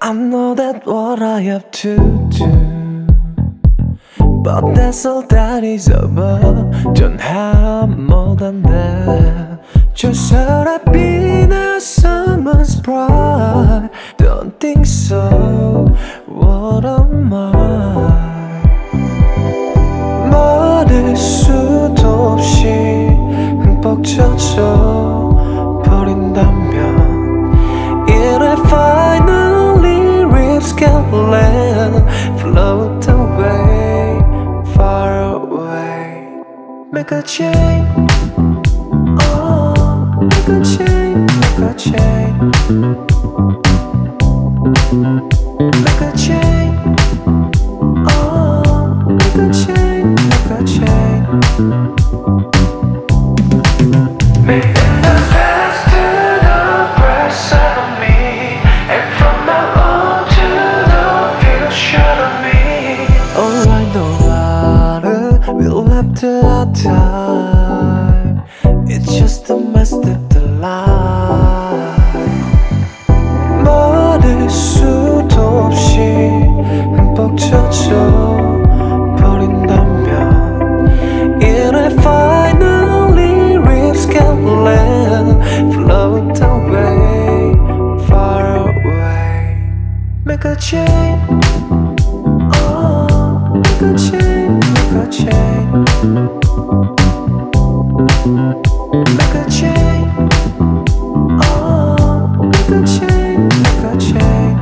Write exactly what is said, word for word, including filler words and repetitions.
I know that what I have to do, but that's all that is over. Don't have more than that. Just thought I'd be now someone's pride. Don't think so. What am I? 말할 수도 없이 흠뻑 젖어 버린다면 이래 finally rips can land, float away, far away. Make a change, oh, make a change, make a change, make a change, oh, make a change, make a change. Make the past to the present of me, and from now on to the future of me. Alright, no matter, we'll have to our time. It's just a mess that the life. 말할 수도 없이 흠뻑 젖어 버린다면 이래 finally rips can land, float away, far away. Make a change, oh, make a change, make a change, make a change, oh, make a change, make a change.